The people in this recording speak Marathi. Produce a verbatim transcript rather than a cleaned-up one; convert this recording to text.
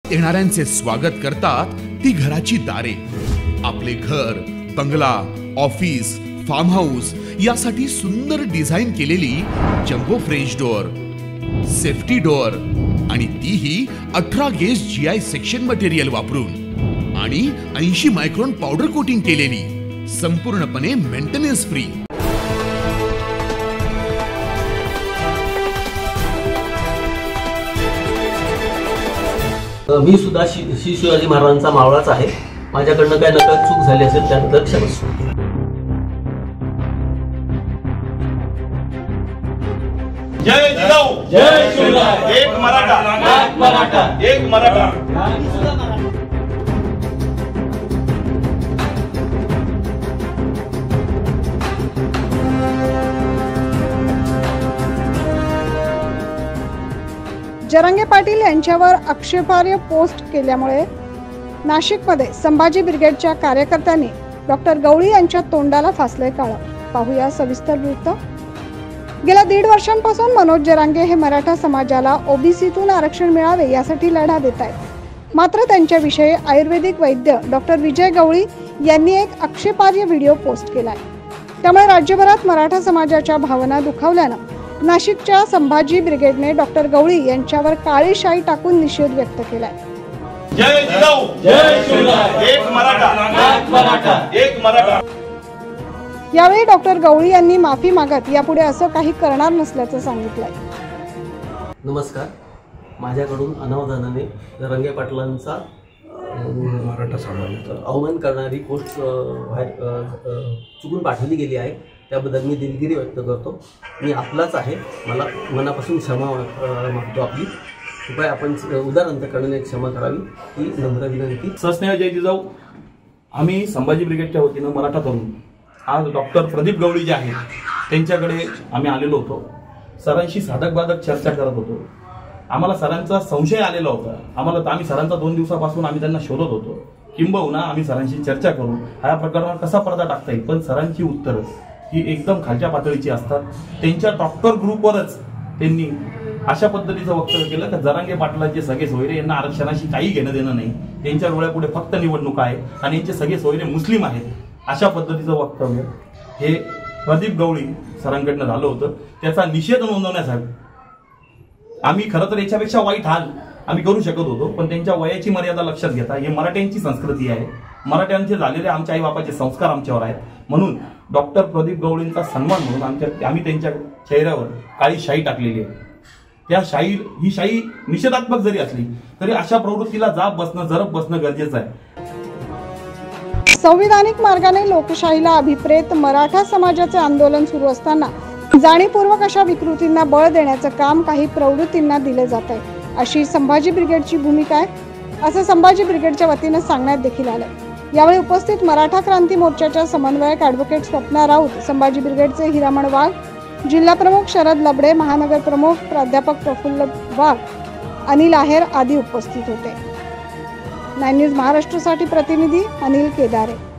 येणाऱ्यांचे स्वागत करतात ती घराची दारे। आपले घर, बंगला, ऑफिस, फार्म हाऊस यासाठी सुंदर डिझाईन केलेली jumbo French door, safety door आणि तीही अठरा gauge G I section material वापरून आणि ऐंशी मायक्रॉन पावडर कोटिंग केलेली, संपूर्णपणे मेंटेनन्स फ्री। मी सुद्धा श्री शिवाजी महाराजांचा मावळाच आहे। माझ्याकडनं काय नकळत चूक झाली असेल त्याबद्दल क्षमस्व। जय जिजाऊ, जय शिवराय, एक मराठा, एक मराठा, एक मराठा। जरांगे पाटील यांच्यावर आक्षेपार्ह पोस्ट केल्यामुळे नाशिकमध्ये संभाजी ब्रिगेडच्या कार्यकर्त्यांनी डॉक्टर गवळी यांच्या तोंडाला फासले काळं। पाहूया सविस्तर वृत्त। गेल्या दीड वर्षांपासून मनोज जरांगे हे मराठा समाजाला ओबीसीतून आरक्षण मिळावे यासाठी लढा देत आहेत। मात्र त्यांच्याविषयी आयुर्वेदिक वैद्य डॉक्टर विजय गवळी यांनी एक आक्षेपार्ह व्हिडिओ पोस्ट केलाय। त्यामुळे राज्यभरात मराठा समाजाच्या भावना दुखावल्यानं नाशिकच्या संभाजी ब्रिगेडने डॉक्टर गवळी यांच्यावर काळी शाई टाकून निषेध व्यक्त केलाय। जय जिजाऊ, जय शिवराय, एक मराठा, एक मराठा, एक मराठा। यावेळी डॉक्टर गवळी यांनी माफी मागत यापुढे असं काही करणार नसल्याचं सांगितलंय। नमस्कार, माझ्याकडून अनावधानाने जरांगे पाटलांचा मराठा समाजाचा अवमान करणारी पोस्ट चुकून पाठवली गेली आहे। त्याबद्दल मी दिलगिरी व्यक्त करतो। मी आपलाच आहे, मला मनापासून क्षमा मागतो आपली। कृपया आपण उदार अंतकरणाने क्षमा करावी ही नम्र विनंती। सस्नेह जय जिजाऊ। आम्ही संभाजी ब्रिगेडच्या वतीनं मराठा तरुण आज डॉक्टर प्रदीप गवळी जे आहेत त्यांच्याकडे आम्ही आलेलो होतो। सरांशी साधक बाधक चर्चा करत होतो। आम्हाला सरांचा संशय आलेला होता। आम्हाला आम्ही सरांचा दोन दिवसापासून आम्ही त्यांना शोधत होतो, किंबहुना आम्ही सरांशी चर्चा करून ह्या प्रकरणावर कसा पडदा टाकता येईल। पण सरांची उत्तरं ही एकदम खालच्या पातळीची असतात। त्यांच्या डॉक्टर ग्रुपवरच त्यांनी अशा पद्धतीचं वक्तव्य केलं की जरांगे पाटलांचे सगळे सोयरे यांना आरक्षणाशी काही घेणं देणं नाही, त्यांच्या डोळ्यापुढे फक्त निवडणूक आहे आणि यांचे सगळे सोयरे मुस्लिम आहेत। अशा पद्धतीचं वक्तव्य हे प्रदीप गवळी सरांकडनं झालं होतं। त्याचा निषेध नोंदवण्यासाठी आम्ही खरं तर याच्यापेक्षा वाईट हाल आम्ही करू शकत होतो, पण त्यांच्या वयाची मर्यादा लक्षात घेता ही मराठ्यांची संस्कृती आहे, मराठ्यांचे झालेले आमच्या आई बापाचे संस्कार आमच्यावर आहेत, म्हणून डॉक्टर प्रदीप गवळींचा सन्मान म्हणून आमच्या आम्ही त्यांच्या चेहऱ्यावर काळी शाई टाकलेली आहे। त्या शाई ही शाई निषेधात्मक जरी असली तरी अशा प्रवृत्तीला जाब बसणं जरब बसणं गरजेचं आहे। संविधानिक मार्गाने लोकशाहीला अभिप्रेत मराठा समाजाचे आंदोलन सुरू असताना जाणीवपूर्वक अशा विकृतींना बळ देण्याचं काम काही प्रवृत्तींना दिले जात आहे, अशी संभाजी ब्रिगेडची भूमिका आहे असं संभाजी ब्रिगेडच्या वतीने सांगण्यात देखील आलं। यावेळी उपस्थित मराठा क्रांती मोर्चाच्या समन्वयक ॲडव्होकेट स्वप्ना राऊत, संभाजी ब्रिगेडचे हिरामण वाघ, जिल्हा प्रमुख शरद लबडे, महानगर प्रमुख प्राध्यापक प्रफुल्ल वाघ, अनिल आहेर आदी उपस्थित होते। नाइन न्यूज महाराष्ट्रासाठी प्रतिनिधी अनिल केदारे।